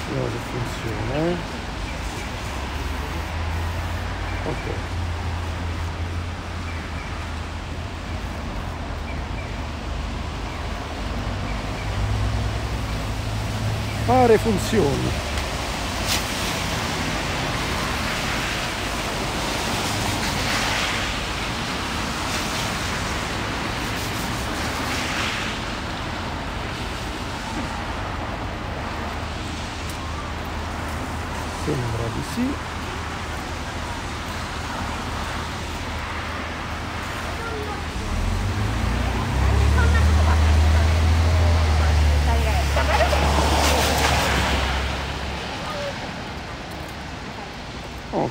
Vediamo se funziona. Ok. Pare funzioni. Sembra di sì. Ok.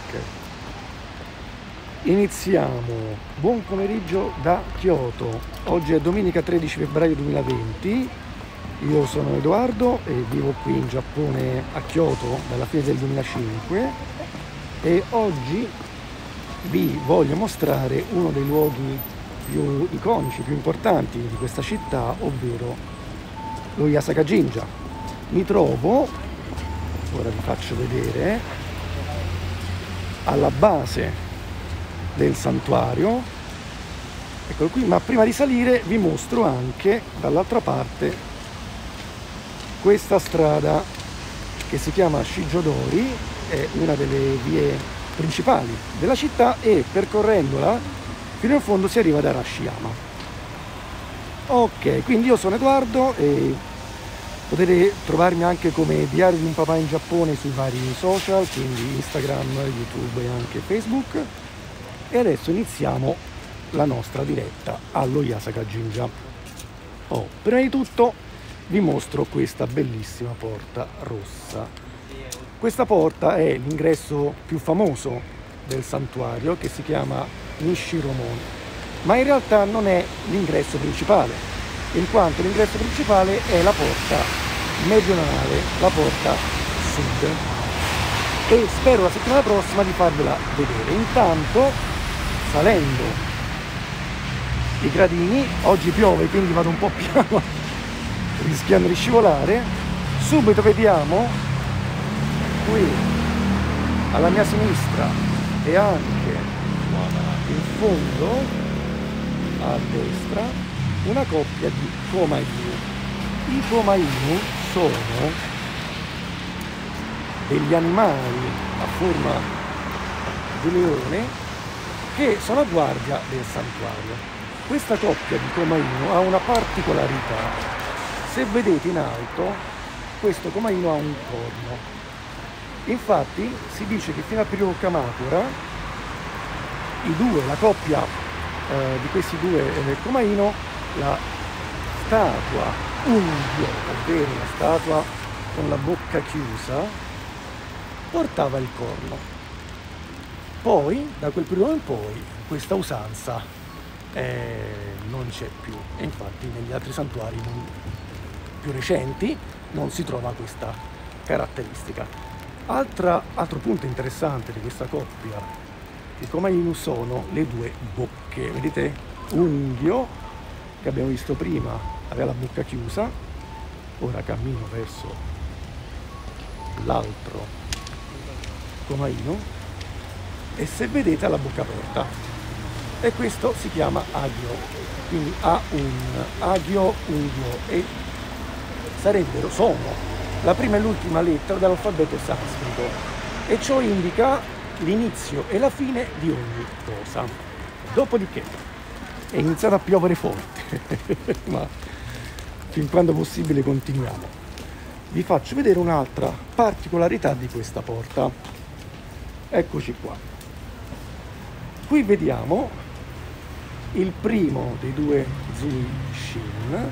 Iniziamo. Buon pomeriggio da Kyoto. Oggi è domenica 13 febbraio 2020. Io sono Edoardo e vivo qui in Giappone a Kyoto dalla fine del 2005 e oggi vi voglio mostrare uno dei luoghi più iconici, più importanti di questa città, ovvero lo Yasaka Jinja. Mi trovo, ora vi faccio vedere, alla base del santuario, eccolo qui, ma prima di salire vi mostro anche dall'altra parte questa strada che si chiama Shijodori, è una delle vie principali della città e percorrendola fino in fondo si arriva ad Arashiyama. Ok, quindi io sono Edoardo e potete trovarmi anche come Diario di un papà in Giappone sui vari social, quindi Instagram, YouTube e anche Facebook. E adesso iniziamo la nostra diretta allo Yasaka Jinja. Prima di tutto vi mostro questa bellissima porta rossa. Questa porta è l'ingresso più famoso del santuario, che si chiama Nishiromon, ma in realtà non è l'ingresso principale, in quanto l'ingresso principale è la porta meridionale, la porta sud, e spero la settimana prossima di farvela vedere. Intanto, salendo i gradini, oggi piove quindi vado un po' piano rischiando di scivolare, subito vediamo qui alla mia sinistra e anche in fondo a destra una coppia di Komainu. I Komainu sono degli animali a forma di leone che sono a guardia del santuario. Questa coppia di Komainu ha una particolarità. Se vedete in alto, questo Komainu ha un corno. Infatti si dice che fino al periodo Kamakura la coppia di questi due Komainu, la statua Unghyo, ovvero la statua con la bocca chiusa, portava il corno. Poi, da quel periodo in poi, questa usanza non c'è più, e infatti negli altri santuari più recenti non si trova questa caratteristica. Altro punto interessante di questa coppia di Komainu sono le due bocche. Vedete, Unghyo, che abbiamo visto prima, aveva la bocca chiusa. Ora cammino verso l'altro Komainu e se vedete ha la bocca aperta, e questo si chiama Agyo, quindi ha un Agyo Unghyo, e sono la prima e l'ultima lettera dell'alfabeto sanscrito, e ciò indica l'inizio e la fine di ogni cosa. Dopodiché è iniziato a piovere forte ma fin quando possibile continuiamo. Vi faccio vedere un'altra particolarità di questa porta. Eccoci qua. Qui vediamo il primo dei due Zui Shin.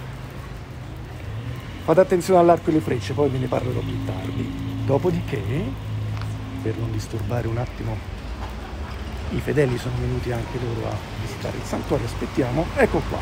Fate attenzione all'arco e le frecce, poi ve ne parlerò più tardi. Dopodiché, per non disturbare un attimo, i fedeli sono venuti anche loro a visitare il santuario, aspettiamo. Ecco qua.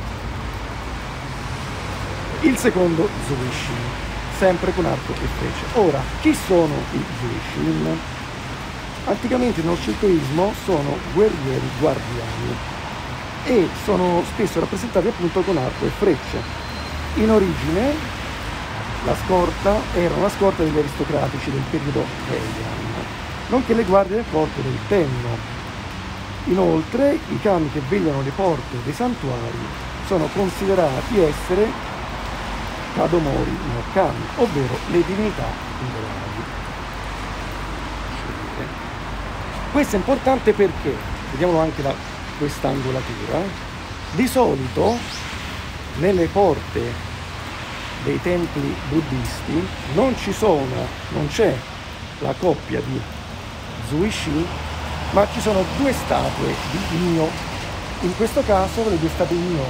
Il secondo Zui Shin, sempre con arco e frecce. Ora, chi sono i Zui Shin? Anticamente nello shintoismo sono guerrieri guardiani e sono spesso rappresentati appunto con arco e frecce. In origine La scorta era una scorta degli aristocratici del periodo Heian, nonché le guardie del corpo del Tenno. Inoltre, i kami che vegliano le porte dei santuari sono considerati essere Kadomori no Kami, ovvero le divinità tutelari. Questo è importante perché, vediamolo anche da questa angolatura, di solito nelle porte dei templi buddisti non c'è la coppia di Zuishi, ma ci sono due statue di Nio. In questo caso le due statue di Nio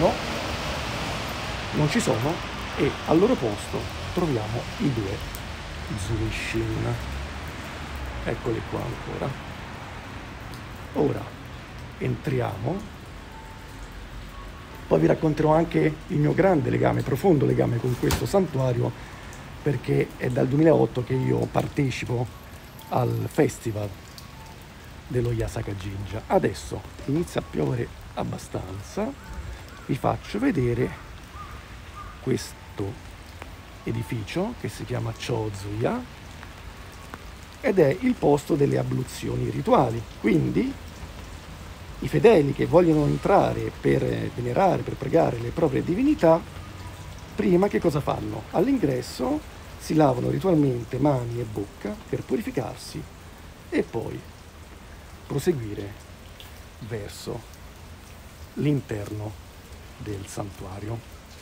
non ci sono, e al loro posto troviamo i due Zuishin. Eccoli qua ancora. Ora entriamo, poi vi racconterò anche il mio grande legame, profondo legame con questo santuario, perché è dal 2008 che io partecipo al festival dello Yasaka Jinja. Adesso inizia a piovere abbastanza, vi faccio vedere questo edificio che si chiama Chozuya ed è il posto delle abluzioni rituali. Quindi i fedeli che vogliono entrare per venerare, per pregare le proprie divinità, prima che cosa fanno? All'ingresso si lavano ritualmente mani e bocca per purificarsi e poi proseguire verso l'interno del santuario.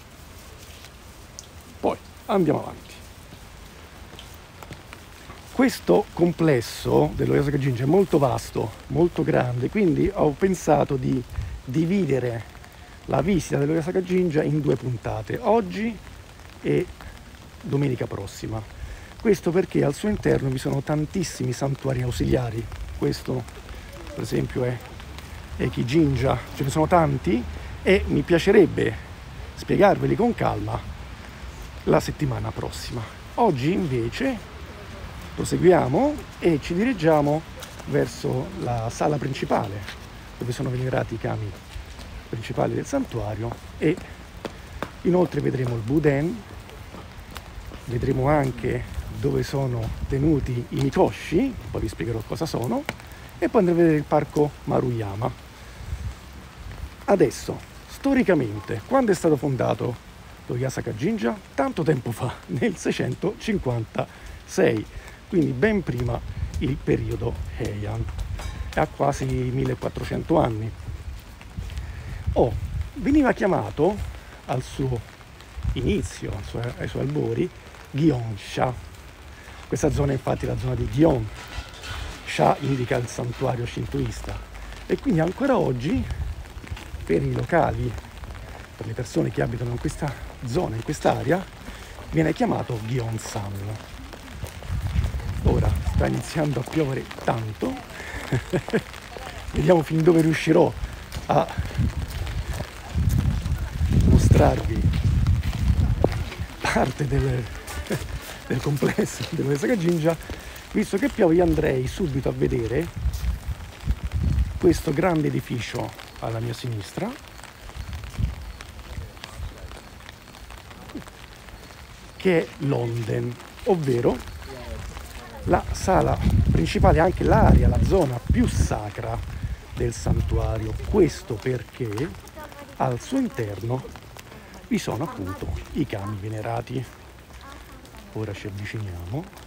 Poi andiamo avanti. Questo complesso dello Yasaka Jinja è molto vasto, molto grande, quindi ho pensato di dividere la visita dello Yasaka Jinja in due puntate, oggi e domenica prossima. Questo perché al suo interno vi sono tantissimi santuari ausiliari. Questo per esempio è Eiki-jinja, ce ne sono tanti e mi piacerebbe spiegarveli con calma la settimana prossima. Oggi invece proseguiamo e ci dirigiamo verso la sala principale dove sono venerati i kami principali del santuario, e inoltre vedremo il Buden, vedremo anche dove sono tenuti i Mikoshi, poi vi spiegherò cosa sono, e poi andremo a vedere il parco Maruyama. Adesso, storicamente, quando è stato fondato lo Yasaka Jinja? Tanto tempo fa, nel 656, quindi ben prima il periodo Heian, ha quasi 1400 anni. Veniva chiamato al suo inizio, ai suoi albori, Gyeonsha. Questa zona infatti è la zona di Gyeon. Sha indica il santuario shintoista, e quindi ancora oggi per i locali, per le persone che abitano in questa zona, in quest'area, viene chiamato Gyeonsan. Ora sta iniziando a piovere tanto, vediamo fin dove riuscirò a mostrarvi parte del complesso dello Yasaka Jinja. Visto che piove, io andrei subito a vedere questo grande edificio alla mia sinistra, che è l'Onden, ovvero la sala principale, anche l'area, la zona più sacra del santuario. Questo perché al suo interno vi sono appunto i kami venerati. Ora ci avviciniamo.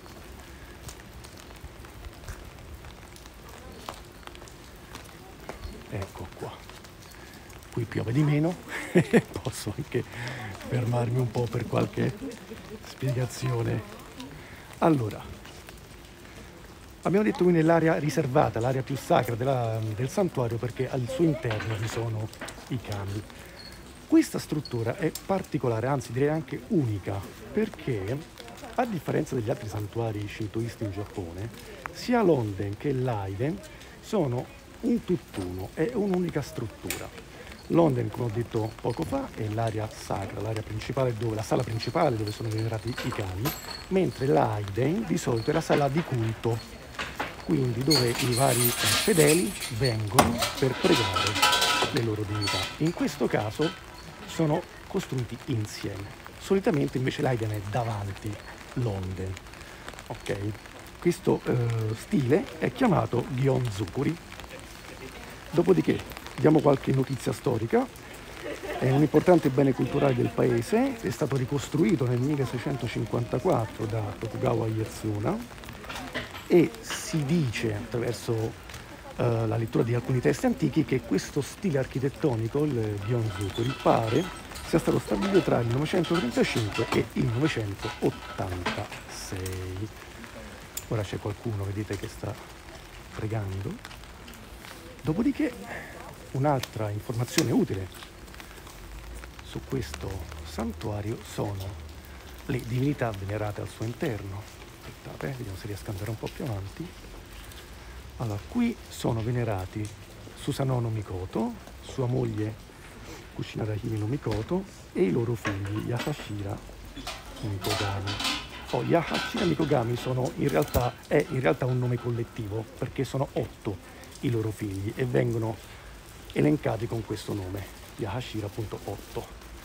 Ecco qua, qui piove di meno, posso anche fermarmi un po' per qualche spiegazione. Allora, abbiamo detto quindi l'area riservata, l'area più sacra del santuario, perché al suo interno vi sono i kami. Questa struttura è particolare, anzi direi anche unica, perché a differenza degli altri santuari shintoisti in Giappone, sia l'Onden che l'Aiden sono un tutt'uno, è un'unica struttura. L'Onden, come ho detto poco fa, è l'area sacra, l'area principale, la sala principale dove sono venerati i kami, mentre l'Aiden di solito è la sala di culto, quindi dove i vari fedeli vengono per pregare le loro divinità. In questo caso sono costruiti insieme, solitamente invece l'Ai viene davanti l'onde. Ok? Questo stile è chiamato Gyeonzukuri. Dopodiché diamo qualche notizia storica. È un importante bene culturale del paese, è stato ricostruito nel 1654 da Tokugawa Ieyasu e si dice, attraverso la lettura di alcuni testi antichi, che questo stile architettonico, il Gyeonzukuri, pare sia stato stabilito tra il 935 e il 986. Ora c'è qualcuno, vedete, che sta pregando. Dopodiché un'altra informazione utile su questo santuario sono le divinità venerate al suo interno. Aspettate, vediamo se riesco ad andare un po' più avanti. Allora, qui sono venerati Susanoo Mikoto, sua moglie Kuchinada Hime no Mikoto e i loro figli Yahashira Mikogami. Yahashira Mikogami è in realtà un nome collettivo, perché sono 8 i loro figli e vengono elencati con questo nome, Yahashira.8.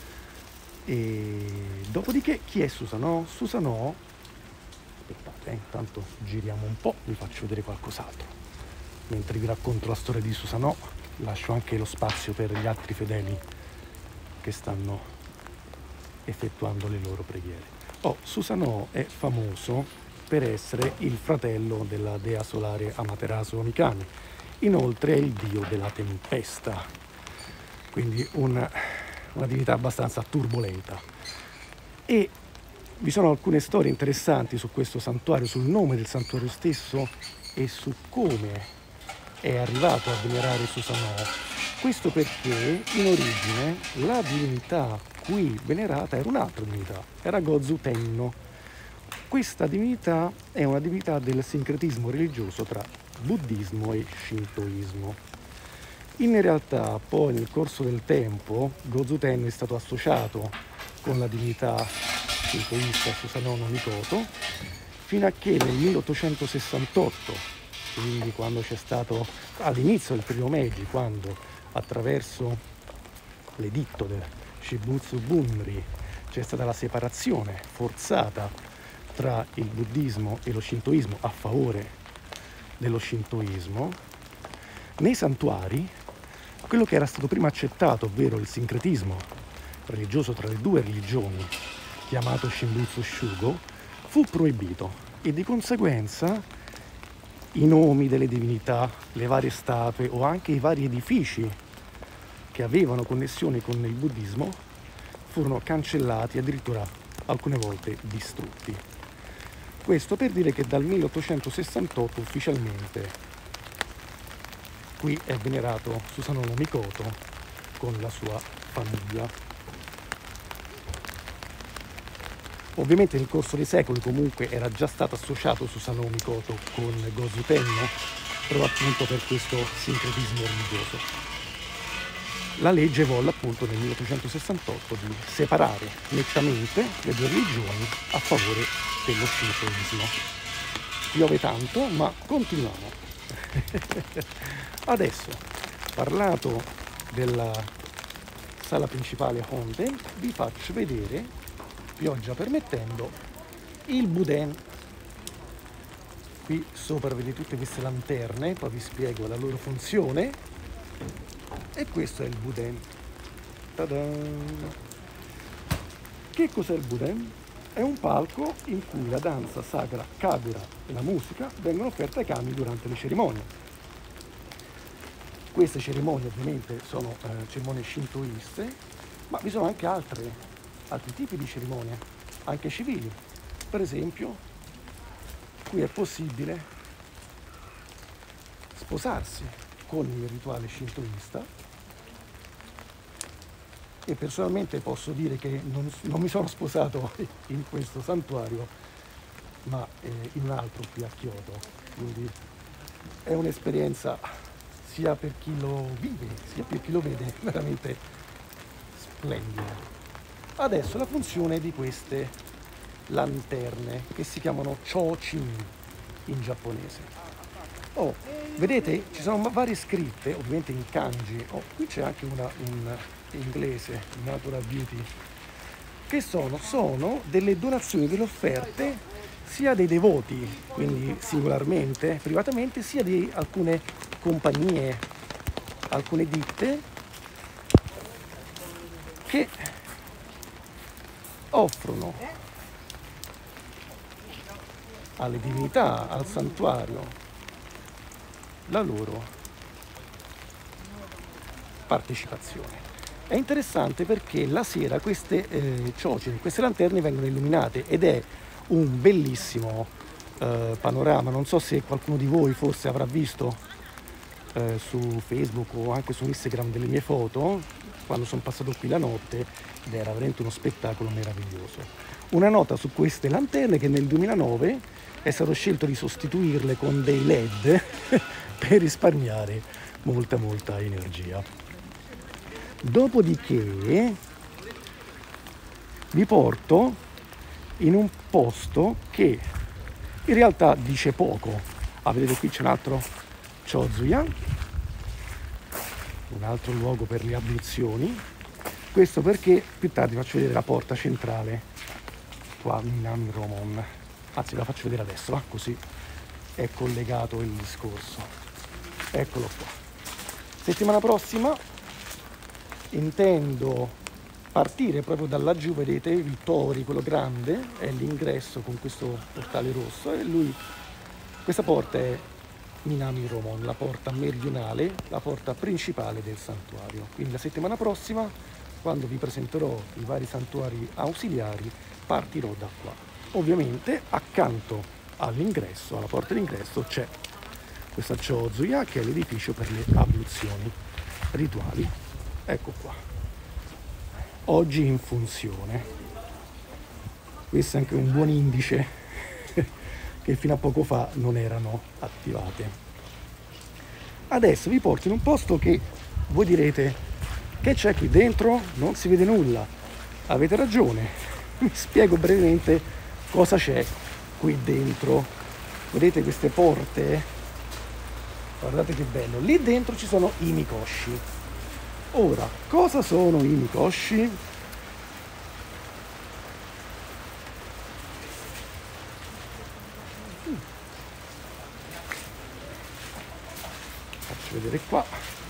E dopodiché chi è Susanoo? Susanoo, aspettate, intanto giriamo un po', vi faccio vedere qualcos'altro. Mentre vi racconto la storia di Susanoo, lascio anche lo spazio per gli altri fedeli che stanno effettuando le loro preghiere. Susanoo è famoso per essere il fratello della dea solare Amaterasu Mikami. Inoltre è il dio della tempesta, quindi una divinità abbastanza turbolenta. E vi sono alcune storie interessanti su questo santuario, sul nome del santuario stesso e su come è arrivato a venerare Susanoo. Questo perché in origine la divinità qui venerata era un'altra divinità, era Gozu Tenno. Questa divinità è una divinità del sincretismo religioso tra buddismo e shintoismo. In realtà poi nel corso del tempo Gozu Tenno è stato associato con la divinità shintoista Susanoo Mikoto fino a che nel 1868, quindi quando c'è stato all'inizio del periodo Meiji, quando attraverso l'editto del Shibutsu Bunri c'è stata la separazione forzata tra il buddismo e lo shintoismo a favore dello shintoismo, nei santuari quello che era stato prima accettato, ovvero il sincretismo religioso tra le due religioni, chiamato Shinbutsu Shugo, fu proibito e di conseguenza i nomi delle divinità, le varie statue o anche i vari edifici che avevano connessione con il buddismo furono cancellati, addirittura alcune volte distrutti. Questo per dire che dal 1868 ufficialmente qui è venerato Susanoo Mikoto con la sua famiglia. Ovviamente nel corso dei secoli comunque era già stato associato Susanoo Mikoto con Gozu Tenno, proprio appunto per questo sincretismo religioso. La legge volle appunto nel 1868 di separare nettamente le due religioni a favore dello shintoismo. Piove tanto, ma continuiamo. Adesso, parlato della sala principale Honten, vi faccio vedere, pioggia permettendo, il Buden. Qui sopra vedete tutte queste lanterne, poi vi spiego la loro funzione. E questo è il Buden. Ta-da! Che cos'è il Buden? È un palco in cui la danza sacra Kagura e la musica vengono offerte ai kami durante le cerimonie. Queste cerimonie ovviamente sono cerimonie shintoiste, ma vi sono anche altri tipi di cerimonie, anche civili. Per esempio, qui è possibile sposarsi con il rituale shintoista, e personalmente posso dire che non mi sono sposato in questo santuario, ma in un altro qui a Kyoto, quindi è un'esperienza sia per chi lo vive sia per chi lo vede veramente splendida. Adesso la funzione di queste lanterne che si chiamano chochin in giapponese. Vedete, ci sono varie scritte, ovviamente in kanji. Qui c'è anche una in inglese, Natural Beauty. che sono delle donazioni, delle offerte sia dei devoti, quindi singolarmente, privatamente, sia di alcune compagnie, alcune ditte che offrono alle divinità, al santuario, la loro partecipazione. È interessante perché la sera queste ciocere, queste lanterne vengono illuminate ed è un bellissimo panorama. Non so se qualcuno di voi forse avrà visto su Facebook o anche su Instagram delle mie foto quando sono passato qui la notte, ed era veramente uno spettacolo meraviglioso. Una nota su queste lanterne: che nel 2009 è stato scelto di sostituirle con dei LED per risparmiare molta energia. Dopodiché vi porto in un posto che in realtà dice poco. Vedete, qui c'è un altro Chozuya, un altro luogo per le abluzioni. Questo perché più tardi faccio vedere la porta centrale qua a Minami Romon. Anzi, la faccio vedere adesso, così è collegato il discorso. Eccolo qua. Settimana prossima intendo partire proprio da laggiù. Vedete il Tori, quello grande, è l'ingresso con questo portale rosso, e questa porta è Minami Romon, la porta meridionale, la porta principale del santuario. Quindi la settimana prossima, quando vi presenterò i vari santuari ausiliari, partirò da qua. Ovviamente accanto all'ingresso, alla porta d'ingresso, c'è questa Chozuya, che è l'edificio per le abluzioni rituali. Ecco qua, oggi in funzione. Questo è anche un buon indice che fino a poco fa non erano attivate. Adesso vi porto in un posto che voi direte: che c'è qui dentro? Non si vede nulla. Avete ragione, vi spiego brevemente cosa c'è qui dentro. Vedete queste porte? Guardate che bello, lì dentro ci sono i Mikoshi. Ora, cosa sono i Mikoshi? Faccio vedere qua.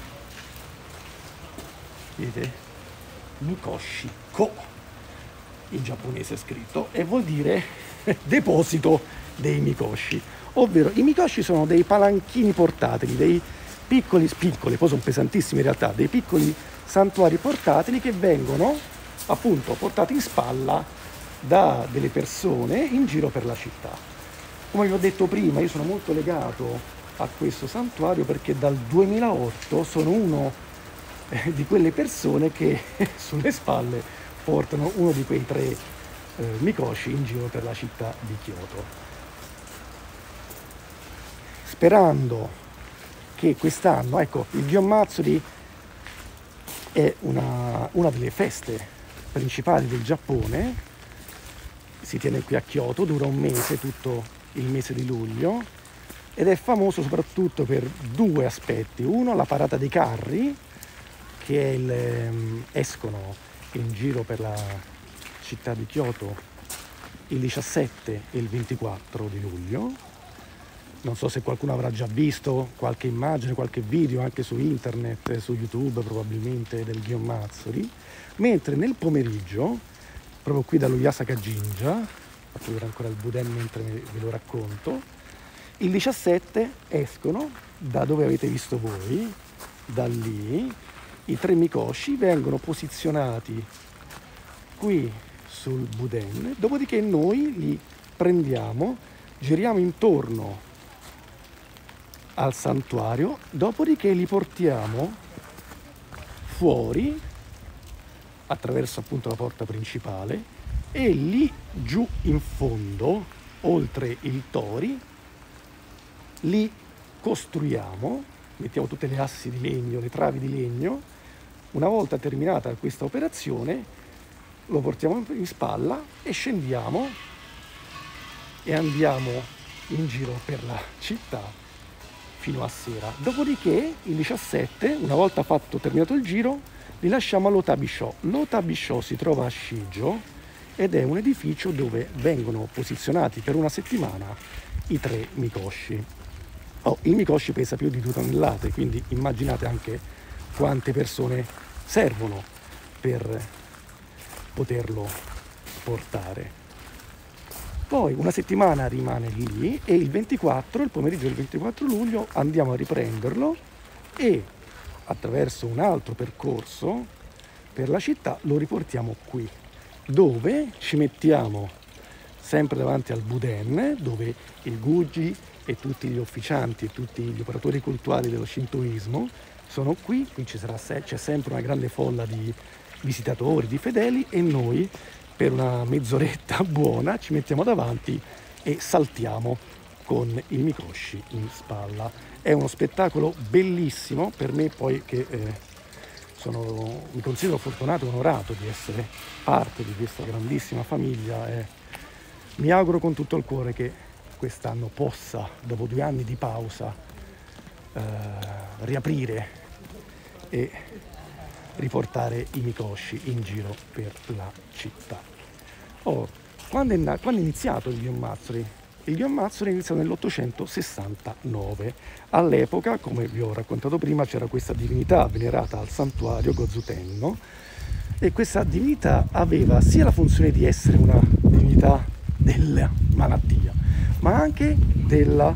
Vedete? Mikoshi Ko, in giapponese è scritto, e vuol dire deposito dei Mikoshi. Ovvero, i Mikoshi sono dei palanchini portatili, dei piccoli, poi sono pesantissimi in realtà, dei piccoli santuari portatili che vengono appunto portati in spalla da delle persone in giro per la città. Come vi ho detto prima, io sono molto legato a questo santuario perché dal 2008 sono uno di quelle persone che sulle spalle portano uno di quei 3 Mikoshi in giro per la città di Kyoto. Sperando che quest'anno, ecco, il Gion Matsuri è una delle feste principali del Giappone, si tiene qui a Kyoto, dura un mese, tutto il mese di luglio, ed è famoso soprattutto per 2 aspetti. Uno, la parata dei carri, che è escono in giro per la città di Kyoto il 17 e il 24 di luglio. Non so se qualcuno avrà già visto qualche immagine, qualche video anche su internet, su YouTube probabilmente, del Gion Matsuri. Mentre nel pomeriggio, proprio qui dallo Yasaka Jinja, faccio vedere ancora il Buden mentre ve lo racconto, il 17 escono da dove avete visto voi, da lì, i 3 Mikoshi vengono posizionati qui sul Buden, dopodiché noi li prendiamo, giriamo intorno al santuario, dopodiché li portiamo fuori attraverso appunto la porta principale, e lì giù in fondo, oltre il Tori, li costruiamo, mettiamo tutte le assi di legno, le travi di legno. Una volta terminata questa operazione lo portiamo in spalla e scendiamo e andiamo in giro per la città fino a sera. Dopodiché il 17, una volta terminato il giro, li lasciamo all'Otabisho. L'Otabisho si trova a Shijo, ed è un edificio dove vengono posizionati per una settimana i 3 Mikoshi. Il Mikoshi pesa più di 2 tonnellate, quindi immaginate anche quante persone servono per poterlo portare. Poi una settimana rimane lì e il pomeriggio del 24 luglio andiamo a riprenderlo e attraverso un altro percorso per la città lo riportiamo qui, dove ci mettiamo sempre davanti al Buden, dove il Guji e tutti gli officianti e tutti gli operatori cultuali dello Shintoismo sono qui c'è sempre una grande folla di visitatori, di fedeli, e noi per una mezz'oretta buona ci mettiamo davanti e saltiamo con il Mikoshi in spalla. È uno spettacolo bellissimo per me, poi che mi considero fortunato e onorato di essere parte di questa grandissima famiglia, e mi auguro con tutto il cuore che quest'anno possa, dopo 2 anni di pausa, riaprire e riportare i Mikoshi in giro per la città. Quando è iniziato il Gion Matsuri? Il Gion Matsuri è iniziato nell'869. All'epoca, come vi ho raccontato prima, c'era questa divinità venerata al santuario Gozutenno, e questa divinità aveva sia la funzione di essere una divinità della malattia, ma anche della,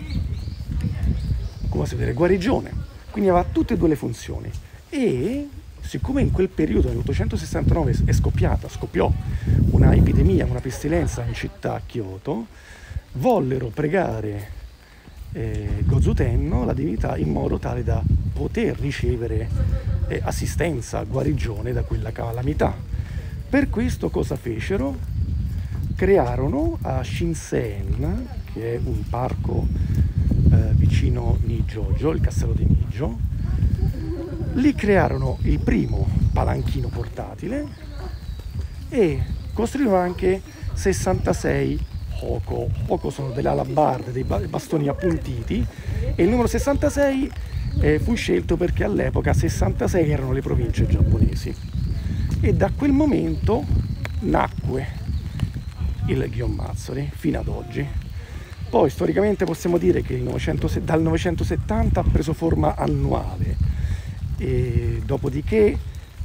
come si vede, guarigione. Quindi aveva tutte e 2 le funzioni. E siccome in quel periodo, nell'869, scoppiò una epidemia, una pestilenza in città, a Kyoto, vollero pregare Gozutenno, la divinità, in modo tale da poter ricevere assistenza, guarigione da quella calamità. Per questo cosa fecero? Crearono a Shinsen, che è un parco vicino Nijojo, il castello di Nijo, lì crearono il primo palanchino portatile e costruirono anche 66 hoko. Hoko sono delle alabarde, dei bastoni appuntiti, e il numero 66 fu scelto perché all'epoca 66 erano le province giapponesi, e da quel momento nacque il Gion Matsuri fino ad oggi. Poi storicamente possiamo dire che dal 970 ha preso forma annuale, e dopodiché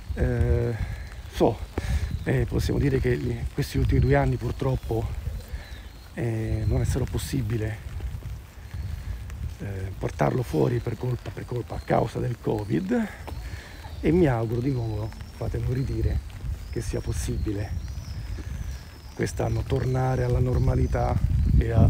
possiamo dire che questi ultimi 2 anni purtroppo non è stato possibile portarlo fuori per colpa a causa del Covid, e mi auguro di nuovo, fatemelo ridire, che sia possibile quest'anno tornare alla normalità e a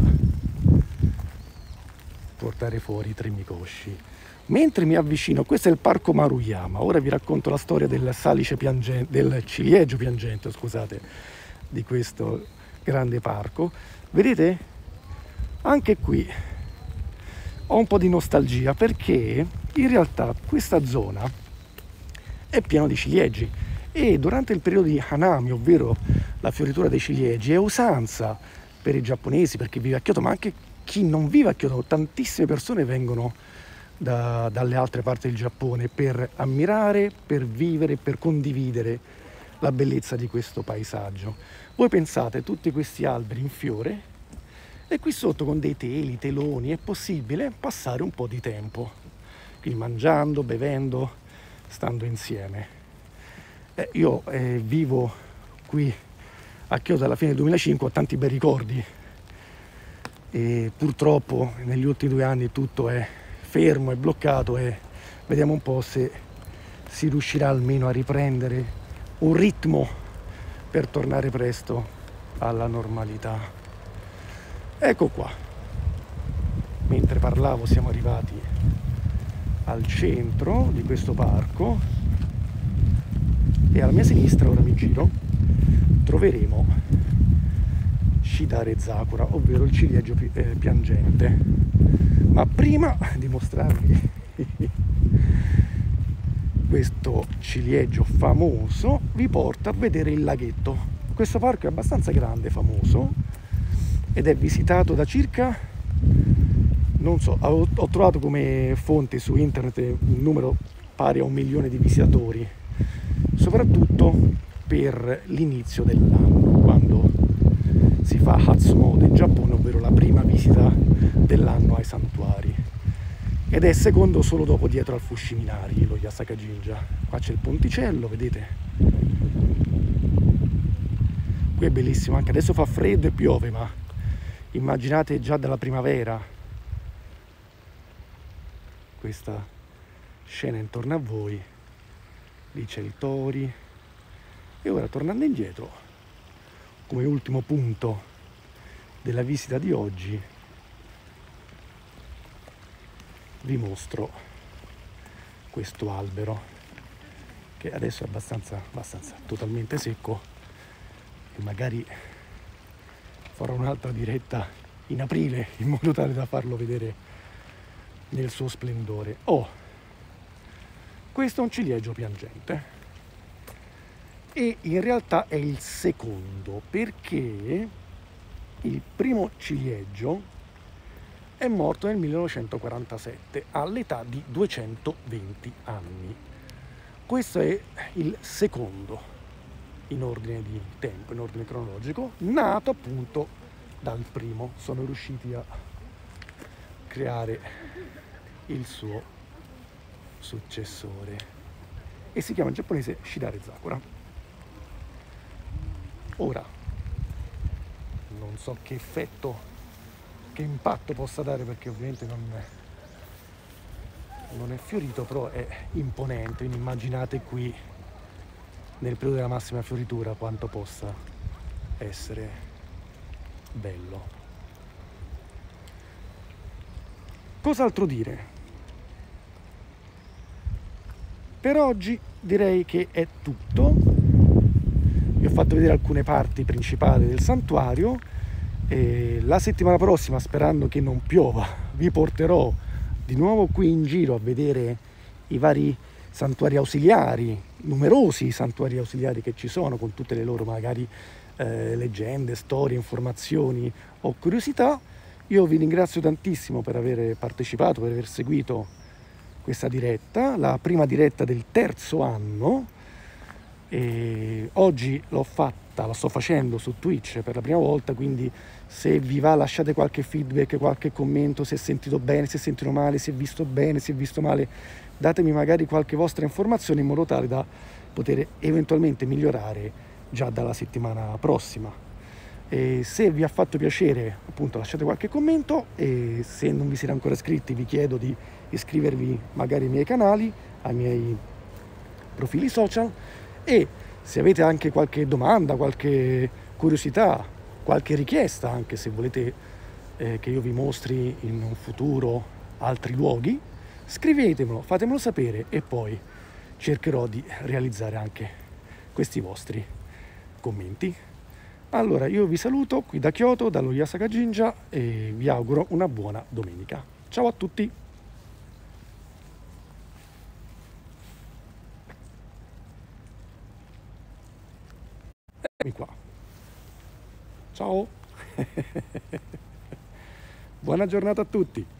portare fuori i 3 Mikoshi. Mentre mi avvicino, questo è il parco Maruyama. Ora vi racconto la storia del ciliegio piangente, scusate, di questo grande parco. Vedete? Anche qui ho un po' di nostalgia, perché in realtà questa zona è piena di ciliegi, e durante il periodo di Hanami, ovvero la fioritura dei ciliegi, è usanza per i giapponesi, per chi vive a Kyoto, ma anche chi non vive a Kyoto. Tantissime persone vengono dalle altre parti del Giappone per ammirare, per vivere, per condividere la bellezza di questo paesaggio. Voi pensate, tutti questi alberi in fiore, e qui sotto con dei teloni è possibile passare un po' di tempo, quindi mangiando, bevendo, stando insieme. Io vivo qui a Kyoto alla fine del 2005, ho tanti bei ricordi, e purtroppo negli ultimi 2 anni tutto è fermo, è bloccato, e vediamo un po' se si riuscirà almeno a riprendere un ritmo per tornare presto alla normalità. Ecco qua, mentre parlavo siamo arrivati al centro di questo parco, e alla mia sinistra, ora mi giro, troveremo Shidare Zakura, ovvero il ciliegio piangente. Ma prima di mostrarvi questo ciliegio famoso, vi porto a vedere il laghetto. Questo parco è abbastanza grande, famoso, ed è visitato da circa, non so, ho trovato come fonte su internet un numero pari a 1 milione di visitatori, soprattutto per l'inizio dell'anno. quando si fa Hatsumode in Giappone, ovvero la prima visita dell'anno ai santuari, ed è secondo solo dopo, dietro al Fushiminari, lo Yasaka Jinja. Qua c'è il ponticello, vedete? Qui è bellissimo, anche adesso fa freddo e piove, ma immaginate già dalla primavera questa scena intorno a voi. Lì c'è il Tori. E ora, tornando indietro, come ultimo punto della visita di oggi, vi mostro questo albero che adesso è abbastanza totalmente secco, e magari farò un'altra diretta in aprile in modo tale da farlo vedere nel suo splendore. Questo è un ciliegio piangente e in realtà è il secondo, perché il primo ciliegio è morto nel 1947 all'età di 220 anni. Questo è il secondo in ordine di tempo, in ordine cronologico, nato appunto dal primo. Sono riusciti a creare il suo successore e si chiama in giapponese Shidare Zakura. Ora, non so che effetto, che impatto possa dare, perché ovviamente non è fiorito, però è imponente, quindi immaginate qui nel periodo della massima fioritura quanto possa essere bello. Cos'altro dire? Per oggi direi che è tutto. Vi ho fatto vedere alcune parti principali del santuario e la settimana prossima, sperando che non piova, vi porterò di nuovo qui in giro a vedere i vari santuari ausiliari, numerosi santuari ausiliari che ci sono, con tutte le loro magari leggende, storie, informazioni o curiosità. Io vi ringrazio tantissimo per aver partecipato, per aver seguito questa diretta, la prima diretta del terzo anno. E oggi la sto facendo su Twitch per la prima volta, quindi se vi va lasciate qualche feedback, qualche commento, se è sentito bene, se è sentito male, se è visto bene, se è visto male, datemi magari qualche vostra informazione in modo tale da poter eventualmente migliorare già dalla settimana prossima. E se vi ha fatto piacere, appunto, lasciate qualche commento, e se non vi siete ancora iscritti vi chiedo di iscrivervi magari ai miei canali, ai miei profili social. E se avete anche qualche domanda, qualche curiosità, qualche richiesta, anche se volete che io vi mostri in un futuro altri luoghi, scrivetemelo, fatemelo sapere e poi cercherò di realizzare anche questi vostri commenti. Allora, io vi saluto qui da Kyoto, dallo Yasaka Jinja, e vi auguro una buona domenica. Ciao a tutti! Eccomi qua. Ciao! Buona giornata a tutti!